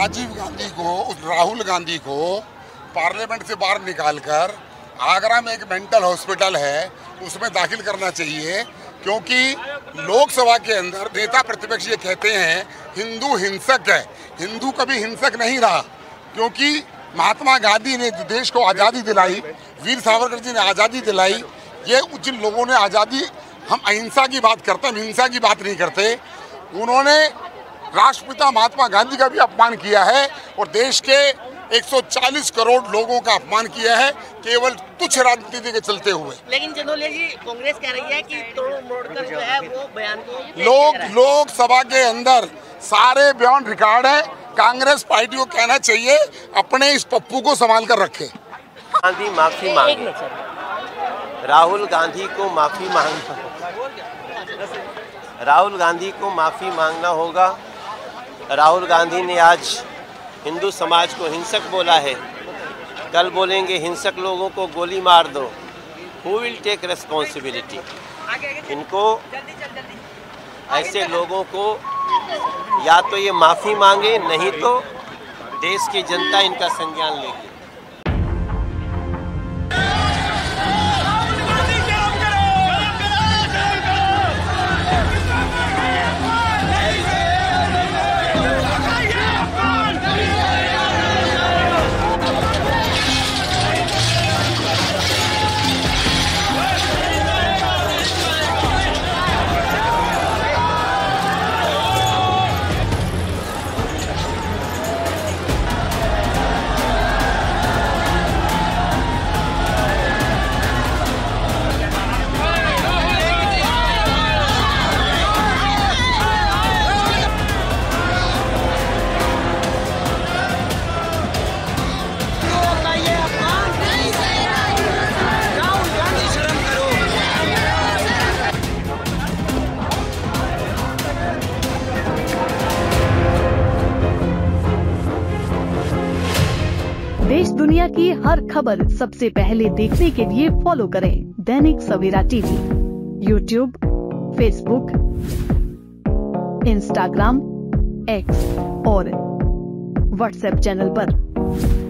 राजीव गांधी को, उस राहुल गांधी को पार्लियामेंट से बाहर निकालकर आगरा में एक मेंटल हॉस्पिटल है उसमें दाखिल करना चाहिए, क्योंकि लोकसभा के अंदर नेता प्रतिपक्ष ये कहते हैं हिंदू हिंसक है। हिंदू कभी हिंसक नहीं रहा, क्योंकि महात्मा गांधी ने देश को आज़ादी दिलाई, वीर सावरकर जी ने आज़ादी दिलाई। ये जिन लोगों ने आज़ादी, हम अहिंसा की बात करते हैं, हम हिंसा की बात नहीं करते। उन्होंने राष्ट्रपिता महात्मा गांधी का भी अपमान किया है और देश के 140 करोड़ लोगों का अपमान किया है केवल तुच्छ राजनीति के चलते हुए। लेकिन जनोले जी, कांग्रेस कह रही है कि तोड़ मोड़कर जो है वो बयान को लोकसभा के अंदर सारे बयान रिकॉर्ड है। कांग्रेस पार्टी को कहना चाहिए अपने इस पप्पू को संभाल कर रखे। गांधी माफी मांगे, राहुल गांधी को माफी मांगना, राहुल गांधी को माफी मांगना होगा। राहुल गांधी ने आज हिंदू समाज को हिंसक बोला है, कल बोलेंगे हिंसक लोगों को गोली मार दो। Who will take responsibility? इनको, ऐसे लोगों को या तो ये माफ़ी मांगे, नहीं तो देश की जनता इनका संज्ञान लेगी। देश दुनिया की हर खबर सबसे पहले देखने के लिए फॉलो करें Dainik Savera TV, YouTube, Facebook, Instagram, X और व्हाट्सएप चैनल पर।